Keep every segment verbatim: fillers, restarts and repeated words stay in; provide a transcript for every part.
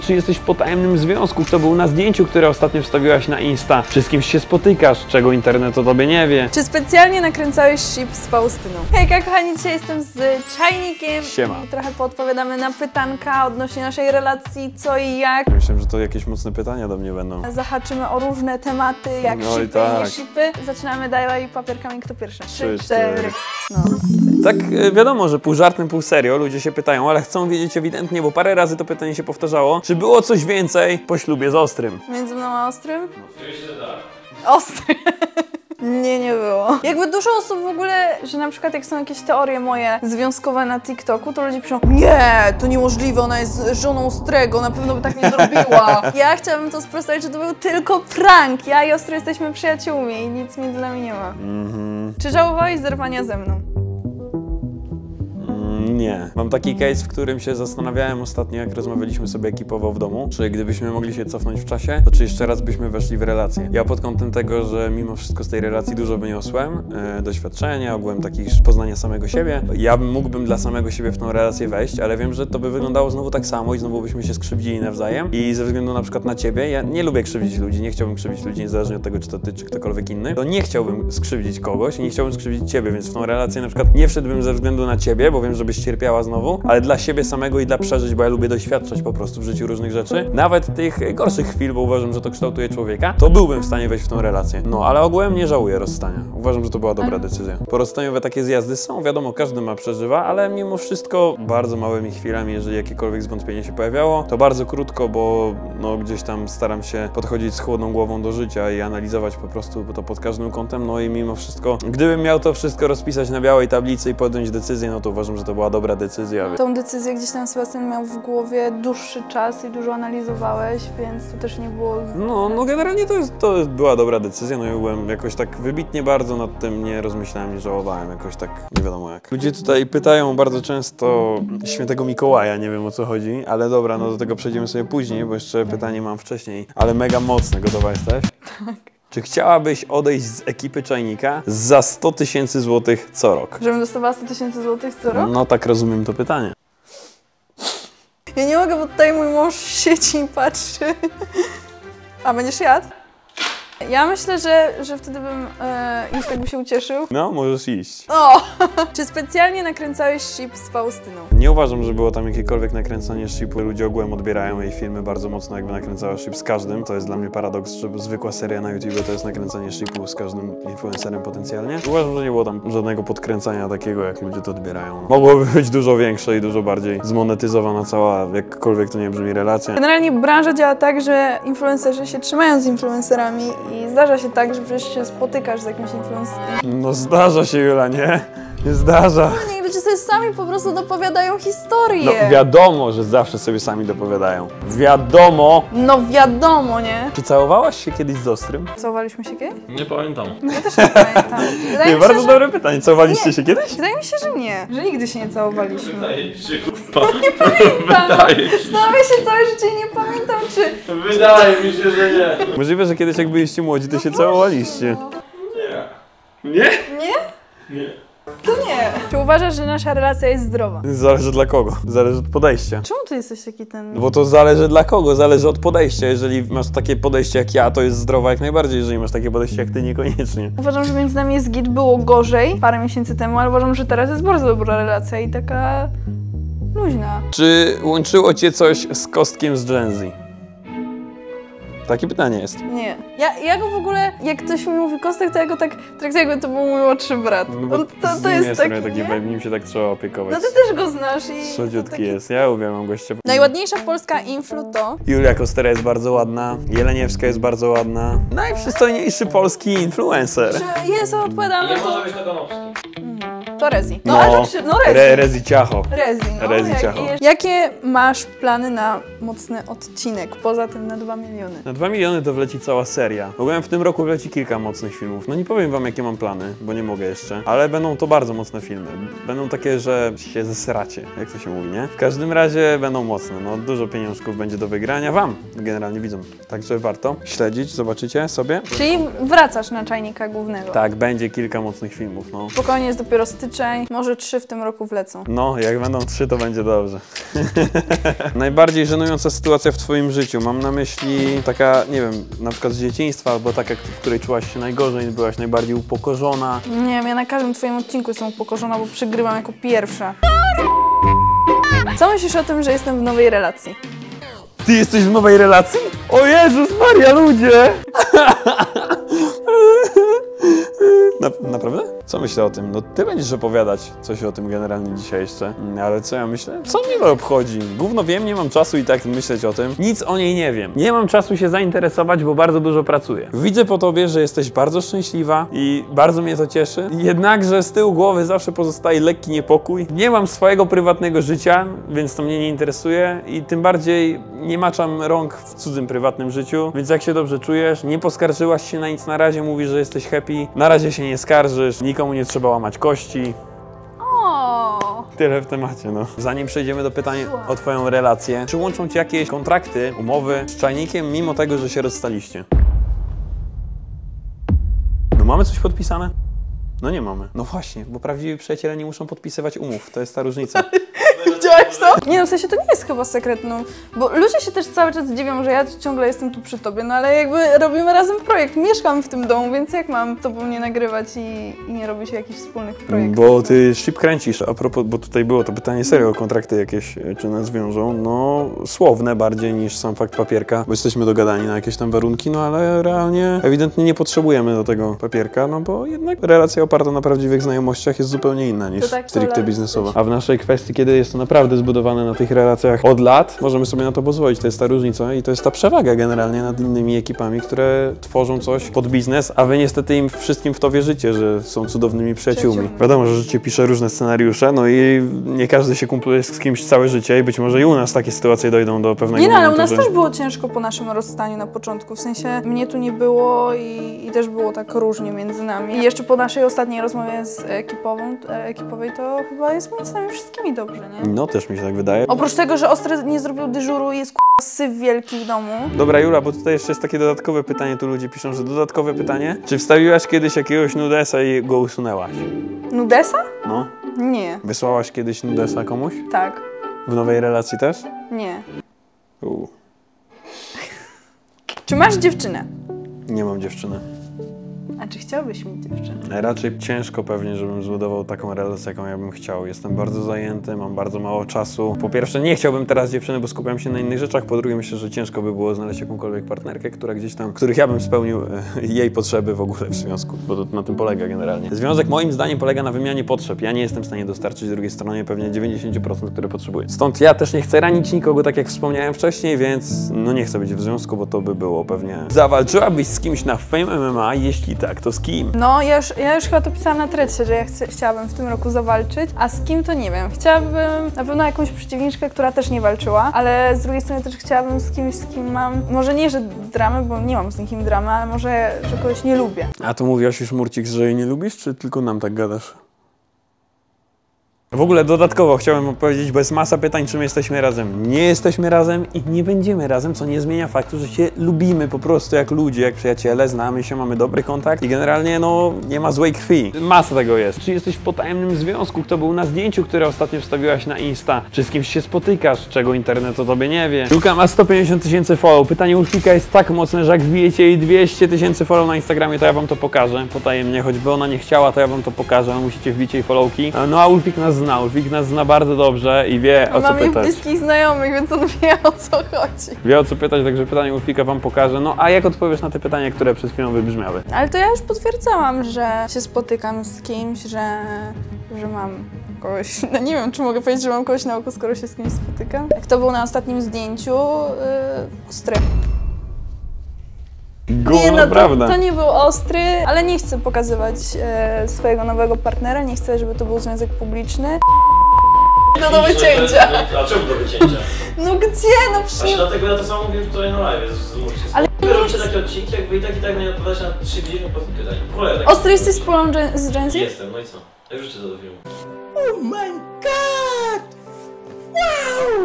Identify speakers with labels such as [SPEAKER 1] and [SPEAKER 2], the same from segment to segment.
[SPEAKER 1] Czy jesteś w potajemnym związku? Kto był na zdjęciu, które ostatnio wstawiłaś na Insta? Czy z kimś się spotykasz? Czego internet o tobie nie wie?
[SPEAKER 2] Czy specjalnie nakręcałeś ship z Faustyną? Hejka kochani, dzisiaj jestem z Czajnikiem.
[SPEAKER 1] Siema.
[SPEAKER 2] I trochę podpowiadamy na pytanka odnośnie naszej relacji, co i jak.
[SPEAKER 1] Myślałem, że to jakieś mocne pytania do mnie będą.
[SPEAKER 2] Zahaczymy o różne tematy, jak
[SPEAKER 1] No i
[SPEAKER 2] shipy,
[SPEAKER 1] tak.
[SPEAKER 2] nie shipy. Zaczynamy daj papier, kamień, kto pierwszy?
[SPEAKER 1] Trzy,
[SPEAKER 2] Trzy,
[SPEAKER 1] cztery.
[SPEAKER 2] cztery. No.
[SPEAKER 1] Tak, e, wiadomo, że pół żartem, pół serio, ludzie się pytają, ale chcą wiedzieć ewidentnie, bo parę razy to pytanie się powtarzało, czy było coś więcej po ślubie z Ostrym?
[SPEAKER 2] Między mną a Ostrym? Oczywiście, że tak. Ostry. Nie, nie było. Jakby dużo osób w ogóle, że na przykład jak są jakieś teorie moje związkowe na TikToku, to ludzie piszą: nie, to niemożliwe, ona jest żoną Ostrego, na pewno by tak nie zrobiła. Ja chciałabym to sprostować, że to był tylko prank. Ja i Ostry jesteśmy przyjaciółmi i nic między nami nie ma.
[SPEAKER 1] Mhm.
[SPEAKER 2] Czy żałowałeś zerwania ze mną?
[SPEAKER 1] Nie. Mam taki case, w którym się zastanawiałem ostatnio, jak rozmawialiśmy sobie ekipowo w domu, czy gdybyśmy mogli się cofnąć w czasie, to czy jeszcze raz byśmy weszli w relację. Ja pod kątem tego, że mimo wszystko z tej relacji dużo wyniosłem, e, doświadczenia, ogółem takich poznania samego siebie, ja mógłbym dla samego siebie w tą relację wejść, ale wiem, że to by wyglądało znowu tak samo i znowu byśmy się skrzywdzili nawzajem i ze względu na przykład na ciebie, ja nie lubię krzywdzić ludzi, nie chciałbym krzywdzić ludzi niezależnie od tego, czy to ty, czy ktokolwiek inny, to nie chciałbym skrzywdzić kogoś i nie chciałbym skrzywdzić ciebie, więc w tą relację na przykład nie wszedłbym ze względu na ciebie, bo wiem, żebyś cierpiała znowu, ale dla siebie samego i dla przeżyć, bo ja lubię doświadczać po prostu w życiu różnych rzeczy, nawet tych gorszych chwil, bo uważam, że to kształtuje człowieka, to byłbym w stanie wejść w tą relację. No, ale ogółem nie żałuję rozstania. Uważam, że to była dobra decyzja. Porozstaniowe takie zjazdy są, wiadomo, każdy ma, przeżywa, ale mimo wszystko bardzo małymi chwilami, jeżeli jakiekolwiek zwątpienie się pojawiało, to bardzo krótko, bo no gdzieś tam staram się podchodzić z chłodną głową do życia i analizować po prostu to pod każdym kątem, no i mimo wszystko, gdybym miał to wszystko rozpisać na białej tablicy i podjąć decyzję, no to uważam, że to była dobra decyzja.
[SPEAKER 2] Tą decyzję gdzieś tam Sebastian miał w głowie dłuższy czas i dużo analizowałeś, więc to też nie było...
[SPEAKER 1] No, no generalnie to, jest, to była dobra decyzja, no i byłem jakoś tak wybitnie bardzo nad tym nie rozmyślałem, nie żałowałem, jakoś tak nie wiadomo jak. Ludzie tutaj pytają bardzo często Świętego Mikołaja, nie wiem o co chodzi, ale dobra, no do tego przejdziemy sobie później, bo jeszcze pytanie mam wcześniej, ale mega mocne, gotowa jesteś?
[SPEAKER 2] Tak.
[SPEAKER 1] Czy chciałabyś odejść z ekipy Czajnika za sto tysięcy złotych co rok?
[SPEAKER 2] Żebym dostawała sto tysięcy złotych co rok?
[SPEAKER 1] No tak rozumiem to pytanie.
[SPEAKER 2] Ja nie mogę, bo tutaj mój mąż siedzi i patrzy. A będziesz jadł? Ja myślę, że, że wtedy bym e, już tak by się ucieszył.
[SPEAKER 1] No, możesz iść.
[SPEAKER 2] O! Czy specjalnie nakręcałeś ship z Faustyną?
[SPEAKER 1] Nie uważam, że było tam jakiekolwiek nakręcanie shipu. Ludzie ogółem odbierają jej filmy bardzo mocno, jakby nakręcała ship z każdym. To jest dla mnie paradoks, że zwykła seria na YouTubie to jest nakręcanie shipu z każdym influencerem potencjalnie. Uważam, że nie było tam żadnego podkręcania takiego, jak ludzie to odbierają. Mogłoby być dużo większe i dużo bardziej zmonetyzowana cała, jakkolwiek to nie brzmi, relacja.
[SPEAKER 2] Generalnie branża działa tak, że influencerzy się trzymają z influencerami i zdarza się tak, że przecież się spotykasz z jakimś influencerem.
[SPEAKER 1] No zdarza się, Jula, nie? Nie zdarza.
[SPEAKER 2] Niech ludzie sobie sami po prostu dopowiadają historię.
[SPEAKER 1] No wiadomo, że zawsze sobie sami dopowiadają. Wiadomo.
[SPEAKER 2] No wiadomo, nie?
[SPEAKER 1] Czy całowałaś się kiedyś z Ostrym?
[SPEAKER 2] Całowaliśmy się kiedyś?
[SPEAKER 3] Nie pamiętam.
[SPEAKER 2] Ja też nie pamiętam. Wydaje
[SPEAKER 1] Nie,
[SPEAKER 2] mi się,
[SPEAKER 1] bardzo
[SPEAKER 2] że...
[SPEAKER 1] dobre pytanie. Całowaliście
[SPEAKER 2] Nie.
[SPEAKER 1] się kiedyś?
[SPEAKER 2] Wydaje mi się, że nie. Że nigdy się nie całowaliśmy.
[SPEAKER 3] Wydaje mi się, kurwa.
[SPEAKER 2] Pamiętam.
[SPEAKER 3] Wydaje mi się.
[SPEAKER 2] Zastanawiam się całe życie i nie pamiętam, czy...
[SPEAKER 3] Wydaje mi się, że nie.
[SPEAKER 1] Możliwe, że kiedyś jak byliście młodzi, to się całowaliście.
[SPEAKER 3] Nie. Nie?
[SPEAKER 2] Nie?
[SPEAKER 3] Nie.
[SPEAKER 2] To nie. Czy uważasz, że nasza relacja jest zdrowa?
[SPEAKER 1] Zależy dla kogo. Zależy od podejścia.
[SPEAKER 2] Czemu ty jesteś taki ten...
[SPEAKER 1] No bo to zależy dla kogo, zależy od podejścia. Jeżeli masz takie podejście jak ja, to jest zdrowa jak najbardziej. Jeżeli masz takie podejście jak ty, niekoniecznie.
[SPEAKER 2] Uważam, że między nami jest git, było gorzej parę miesięcy temu, ale uważam, że teraz jest bardzo dobra relacja i taka... luźna.
[SPEAKER 1] Czy łączyło cię coś z Kostkiem z Gen Z? Takie pytanie jest.
[SPEAKER 2] Nie. Ja, ja go w ogóle, jak ktoś mi mówi Kostek, to ja go tak traktuję, jakby to był mój młodszy brat.
[SPEAKER 1] No bo
[SPEAKER 2] On, to,
[SPEAKER 1] z
[SPEAKER 2] to
[SPEAKER 1] nim
[SPEAKER 2] jest
[SPEAKER 1] jest
[SPEAKER 2] taki,
[SPEAKER 1] trochę taki
[SPEAKER 2] nie?
[SPEAKER 1] vibe, nim się tak trzeba opiekować.
[SPEAKER 2] No ty też go znasz i... to
[SPEAKER 1] Słodziutki
[SPEAKER 2] taki...
[SPEAKER 1] jest. Ja uwielbiam gościa.
[SPEAKER 2] Najładniejsza polska influ to...
[SPEAKER 1] Julia Kostera jest bardzo ładna, Jeleniewska jest bardzo ładna. Najprzystojniejszy polski influencer.
[SPEAKER 2] Czy jest odpowiadam na
[SPEAKER 3] Nie
[SPEAKER 2] to...
[SPEAKER 3] może być Taganowski.
[SPEAKER 2] To Rezi. No,
[SPEAKER 1] No,
[SPEAKER 2] ale rzeczywiście, no Rezi.
[SPEAKER 1] Re, Rezi Ciacho.
[SPEAKER 2] Rezi, no.
[SPEAKER 1] Rezi
[SPEAKER 2] jak,
[SPEAKER 1] ciacho.
[SPEAKER 2] i- Jakie masz plany na mocny odcinek, poza tym na dwa miliony?
[SPEAKER 1] Na dwa miliony to wleci cała seria. Ogółem w tym roku wleci kilka mocnych filmów. No nie powiem wam, jakie mam plany, bo nie mogę jeszcze, ale będą to bardzo mocne filmy. Będą takie, że się zesracie, jak to się mówi, nie? W każdym razie będą mocne, no dużo pieniążków będzie do wygrania wam, generalnie widzom. Także warto śledzić, zobaczycie sobie.
[SPEAKER 2] Czyli wracasz na Czajnika głównego.
[SPEAKER 1] Tak, będzie kilka mocnych filmów, no.
[SPEAKER 2] Spokojnie, jest dopiero styczeń. zazwyczaj może trzy w tym roku wlecą.
[SPEAKER 1] No, jak będą trzy, to będzie dobrze. Najbardziej żenująca sytuacja w twoim życiu. Mam na myśli taka, nie wiem, na przykład z dzieciństwa, albo taka, w której czułaś się najgorzej, byłaś najbardziej upokorzona.
[SPEAKER 2] Nie wiem, ja na każdym twoim odcinku jestem upokorzona, bo przegrywam jako pierwsza. Co myślisz o tym, że jestem w nowej relacji?
[SPEAKER 1] Ty jesteś w nowej relacji? O Jezus Maria, ludzie! Na, naprawdę? Co myślę o tym? No ty będziesz opowiadać coś o tym generalnie dzisiaj jeszcze. Ale co ja myślę? Co mnie to obchodzi? Gówno wiem, nie mam czasu i tak myśleć o tym. Nic o niej nie wiem. Nie mam czasu się zainteresować, bo bardzo dużo pracuję. Widzę po tobie, że jesteś bardzo szczęśliwa i bardzo mnie to cieszy. Jednakże z tyłu głowy zawsze pozostaje lekki niepokój. Nie mam swojego prywatnego życia, więc to mnie nie interesuje i tym bardziej nie maczam rąk w cudzym prywatnym życiu. Więc jak się dobrze czujesz, nie poskarżyłaś się na nic na razie, mówisz, że jesteś happy. Na razie się nie skarżysz, nikomu nie trzeba łamać kości.
[SPEAKER 2] O.
[SPEAKER 1] Tyle w temacie, no. Zanim przejdziemy do pytań o twoją relację, czy łączą cię jakieś kontrakty, umowy z czajnikiem, mimo tego, że się rozstaliście? No mamy coś podpisane? No nie mamy. No właśnie, bo prawdziwi przyjaciele nie muszą podpisywać umów, to jest ta różnica.
[SPEAKER 2] Widziałeś to? Nie no, w sensie to nie jest chyba sekret, no. Bo ludzie się też cały czas dziwią, że ja ciągle jestem tu przy tobie, no ale jakby robimy razem projekt, mieszkam w tym domu, więc jak mam z tobą nie nagrywać i, i nie robić jakichś wspólnych projektów?
[SPEAKER 1] Bo ty ship kręcisz, a propos, bo tutaj było to pytanie serio o kontrakty jakieś, czy nas wiążą, no słowne bardziej niż sam fakt papierka, bo jesteśmy dogadani na jakieś tam warunki, no ale realnie ewidentnie nie potrzebujemy do tego papierka, no bo jednak relacja oparta na prawdziwych znajomościach jest zupełnie inna niż
[SPEAKER 2] tak
[SPEAKER 1] stricte
[SPEAKER 2] wolę
[SPEAKER 1] biznesowa. A w naszej kwestii, kiedy jest to naprawdę zbudowane na tych relacjach od lat, możemy sobie na to pozwolić, to jest ta różnica i to jest ta przewaga generalnie nad innymi ekipami, które tworzą coś pod biznes, a wy niestety im wszystkim w to wierzycie, że są cudownymi przyjaciółmi.
[SPEAKER 2] Przyjaciółmi.
[SPEAKER 1] Wiadomo, że życie pisze różne scenariusze, no i nie każdy się kumpluje z kimś całe życie i być może i u nas takie sytuacje dojdą do pewnego
[SPEAKER 2] Nie no, ale u
[SPEAKER 1] momentu,
[SPEAKER 2] nas
[SPEAKER 1] że...
[SPEAKER 2] też było ciężko po naszym rozstaniu na początku, w sensie mnie tu nie było i, i też było tak różnie między nami. I jeszcze po naszej ostatniej rozmowie z ekipową, e, ekipowej to chyba jest między nami wszystkimi dobrze, nie?
[SPEAKER 1] No też mi się tak wydaje.
[SPEAKER 2] Oprócz tego, że Ostry nie zrobił dyżuru i jest k***a syf wielki w domu.
[SPEAKER 1] Dobra Jula, bo tutaj jeszcze jest takie dodatkowe pytanie, tu ludzie piszą, że dodatkowe pytanie. Czy wstawiłaś kiedyś jakiegoś nudesa i go usunęłaś?
[SPEAKER 2] Nudesa?
[SPEAKER 1] No.
[SPEAKER 2] Nie.
[SPEAKER 1] Wysłałaś kiedyś nudesa komuś?
[SPEAKER 2] Tak.
[SPEAKER 1] W nowej relacji też?
[SPEAKER 2] Nie.
[SPEAKER 1] U.
[SPEAKER 2] Czy masz dziewczynę?
[SPEAKER 1] Nie mam dziewczyny.
[SPEAKER 2] A czy chciałbyś mieć dziewczynę?
[SPEAKER 1] Raczej ciężko pewnie, żebym zbudował taką relację, jaką ja bym chciał. Jestem bardzo zajęty, mam bardzo mało czasu. Po pierwsze, nie chciałbym teraz dziewczyny, bo skupiam się na innych rzeczach. Po drugie, myślę, że ciężko by było znaleźć jakąkolwiek partnerkę, która gdzieś tam, których ja bym spełnił e, jej potrzeby w ogóle w związku, bo to na tym polega generalnie. Związek moim zdaniem polega na wymianie potrzeb. Ja nie jestem w stanie dostarczyć drugiej stronie pewnie dziewięćdziesiąt procent, które potrzebuję. Stąd ja też nie chcę ranić nikogo, tak jak wspomniałem wcześniej, więc no nie chcę być w związku, bo to by było pewnie... Zawalczyłabyś z kimś na Fame M M A? Jeśli tak, to z kim?
[SPEAKER 2] No, ja już, ja już chyba to pisałam na threadzie, że ja chcę, chciałabym w tym roku zawalczyć, a z kim to nie wiem. Chciałabym na pewno jakąś przeciwniczkę, która też nie walczyła, ale z drugiej strony też chciałabym z kimś, z kim mam, może nie, że dramę, bo nie mam z nikim dramy, ale może, że kogoś nie lubię.
[SPEAKER 1] A to mówiłaś już, Murcik, że jej nie lubisz, czy tylko nam tak gadasz? W ogóle dodatkowo chciałem opowiedzieć, bo jest masa pytań, czy my jesteśmy razem. Nie jesteśmy razem i nie będziemy razem, co nie zmienia faktu, że się lubimy po prostu jak ludzie, jak przyjaciele, znamy się, mamy dobry kontakt i generalnie no nie ma złej krwi. Masa tego jest. Czy jesteś w potajemnym związku? Kto był na zdjęciu, które ostatnio wstawiłaś na Insta? Czy z kimś się spotykasz? Czego internet o tobie nie wie? Luka ma sto pięćdziesiąt tysięcy follow. Pytanie Ulfika jest tak mocne, że jak wbijecie jej dwieście tysięcy follow na Instagramie, to ja wam to pokażę potajemnie, choćby ona nie chciała, to ja wam to pokażę, ale musicie wbić jej followki. No a Ulfik nas zna, Ulfik nas zna bardzo dobrze i wie, o co
[SPEAKER 2] Mam jej
[SPEAKER 1] pytać.
[SPEAKER 2] bliskich znajomych, więc on wie, o co chodzi.
[SPEAKER 1] Wie, o co pytać, także pytanie Ulfika wam pokażę. No a jak odpowiesz na te pytania, które przed chwilą wybrzmiały?
[SPEAKER 2] Ale to ja już potwierdzałam, że się spotykam z kimś, że, że mam kogoś, no nie wiem, czy mogę powiedzieć, że mam kogoś na oko, skoro się z kimś spotykam. Kto był na ostatnim zdjęciu? Yy, Ostry.
[SPEAKER 1] Gówno,
[SPEAKER 2] Nie, no to,
[SPEAKER 1] prawda.
[SPEAKER 2] to nie był Ostry, ale nie chcę pokazywać e, swojego nowego partnera, nie chcę, żeby to był związek publiczny. Do, do wycięcia.
[SPEAKER 3] A czemu do wycięcia?
[SPEAKER 2] No gdzie? No
[SPEAKER 3] Właśnie
[SPEAKER 2] przy...
[SPEAKER 3] dlatego ja to samo mówiłem tutaj na live, z Murciem.
[SPEAKER 2] Ale
[SPEAKER 3] Wy
[SPEAKER 2] nie
[SPEAKER 3] robicie
[SPEAKER 2] jest-
[SPEAKER 3] takie odcinki, jak wy i tak i tak nie odpowiadacie na trzy godziny po pytaniu. Cholera, tak
[SPEAKER 2] Ostry, jesteś z Polą Gen- z Gen Z?
[SPEAKER 3] Jestem, no i co? Jak wrzucę to do filmu?
[SPEAKER 2] Oh my god! Wow!
[SPEAKER 3] No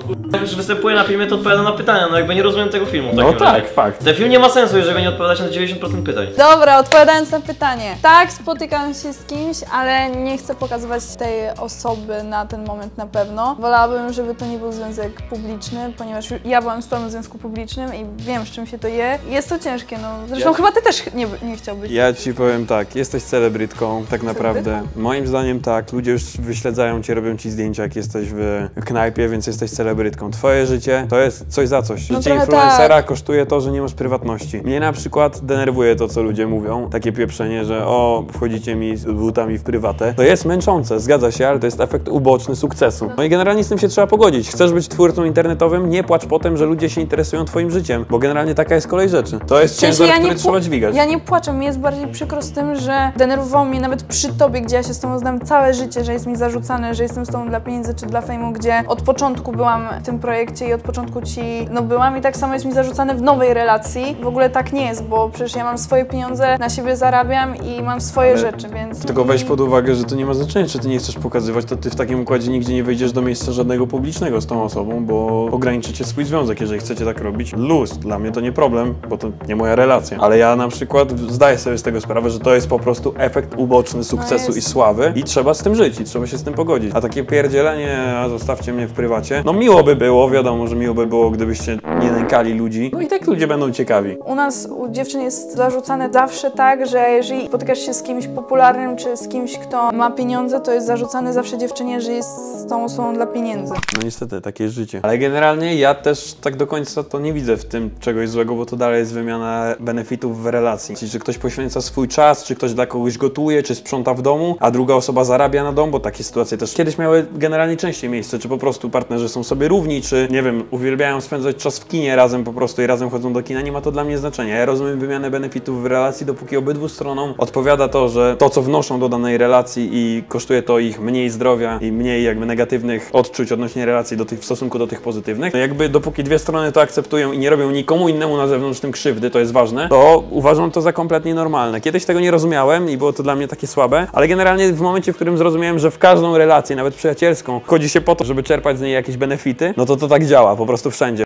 [SPEAKER 3] Jak już występuje na filmie, to odpowiada na pytania, no jakby nie rozumiem tego filmu. w
[SPEAKER 1] No
[SPEAKER 3] takim
[SPEAKER 1] tak,
[SPEAKER 3] razie.
[SPEAKER 1] fakt.
[SPEAKER 3] Ten film nie ma sensu, jeżeli nie odpowiadacie na dziewięćdziesiąt procent pytań.
[SPEAKER 2] Dobra, odpowiadając na pytanie. Tak, spotykam się z kimś, ale nie chcę pokazywać tej osoby na ten moment na pewno. Wolałabym, żeby to nie był związek publiczny, ponieważ ja byłam stroną w związku publicznym i wiem, z czym się to je. Jest to ciężkie, no. Zresztą
[SPEAKER 1] Ja-
[SPEAKER 2] chyba ty też nie, nie chciałbyś.
[SPEAKER 1] Ja ci powiem tak, jesteś celebrytką, tak naprawdę. Moim zdaniem tak, ludzie już wyśledzają cię, robią ci zdjęcia, jak jesteś w knajpie, więc jesteś celebrytką. Twoje życie to jest coś za coś.
[SPEAKER 2] No
[SPEAKER 1] Życie
[SPEAKER 2] trochę
[SPEAKER 1] influencera
[SPEAKER 2] tak.
[SPEAKER 1] kosztuje to, że nie masz prywatności. Mnie na przykład denerwuje to, co ludzie mówią, takie pieprzenie, że o, wchodzicie mi z butami w prywatę. To jest męczące, zgadza się, ale to jest efekt uboczny sukcesu. No i generalnie z tym się trzeba pogodzić. Chcesz być twórcą internetowym, nie płacz potem, że ludzie się interesują twoim życiem, bo generalnie taka jest kolej rzeczy. To jest
[SPEAKER 2] W sensie
[SPEAKER 1] ciężar,
[SPEAKER 2] ja
[SPEAKER 1] który
[SPEAKER 2] nie
[SPEAKER 1] trzeba
[SPEAKER 2] pł-
[SPEAKER 1] dźwigać.
[SPEAKER 2] Ja nie płaczę, mi jest bardziej przykro z tym, że denerwowało mnie nawet przy tobie, gdzie ja się z tobą znam całe życie, że jest mi zarzucane, że jestem z tobą dla pieniędzy czy dla fejmu, gdzie od początku byłam w tym projekcie i od początku ci no byłam i tak samo jest mi zarzucane w nowej relacji. W ogóle tak nie jest, bo przecież ja mam swoje pieniądze, na siebie zarabiam i mam swoje
[SPEAKER 1] Ale
[SPEAKER 2] rzeczy, więc...
[SPEAKER 1] Tylko weź pod uwagę, że to nie ma znaczenia, czy ty nie chcesz pokazywać, to ty w takim układzie nigdzie nie wejdziesz do miejsca żadnego publicznego z tą osobą, bo ograniczycie swój związek, jeżeli chcecie tak robić. Luz, dla mnie to nie problem, bo to nie moja relacja. Ale ja na przykład zdaję sobie z tego sprawę, że to jest po prostu efekt uboczny sukcesu
[SPEAKER 2] jest.
[SPEAKER 1] i sławy i trzeba z tym żyć i trzeba się z tym pogodzić. A takie pierdzielenie, a zostawcie mnie w prywacie, no miło by było, wiadomo, że miło by było, gdybyście nie nękali ludzi, no i tak ludzie będą ciekawi.
[SPEAKER 2] U nas, u dziewczyn jest zarzucane zawsze tak, że jeżeli spotykasz się z kimś popularnym, czy z kimś, kto ma pieniądze, to jest zarzucane zawsze dziewczynie, że jest z tą osobą dla pieniędzy.
[SPEAKER 1] No niestety, takie jest życie. Ale generalnie ja też tak do końca to nie widzę w tym czegoś złego, bo to dalej jest wymiana benefitów w relacji. Czyli, że ktoś poświęca swój czas, czy ktoś dla kogoś gotuje, czy sprząta w domu, a druga osoba zarabia na dom, bo takie sytuacje też kiedyś miały generalnie częściej miejsce, czy po prostu partnerzy są sobie równi, czy nie wiem, uwielbiają spędzać czas w kinie razem po prostu i razem chodzą do kina, nie ma to dla mnie znaczenia. Ja rozumiem wymianę benefitów w relacji, dopóki obydwu stronom odpowiada to, że to, co wnoszą do danej relacji i kosztuje to ich mniej zdrowia i mniej jakby negatywnych odczuć odnośnie relacji do tych, w stosunku do tych pozytywnych, no jakby dopóki dwie strony to akceptują i nie robią nikomu innemu na zewnątrz tym krzywdy, to jest ważne, to uważam to za kompletnie normalne. Kiedyś tego nie rozumiałem i było to dla mnie takie słabe, ale generalnie w momencie, w którym zrozumiałem, że w każdą relację, nawet przyjacielską, chodzi się po to, żeby czerpać z niej jakieś benefity, no to to tak działa po prostu wszędzie.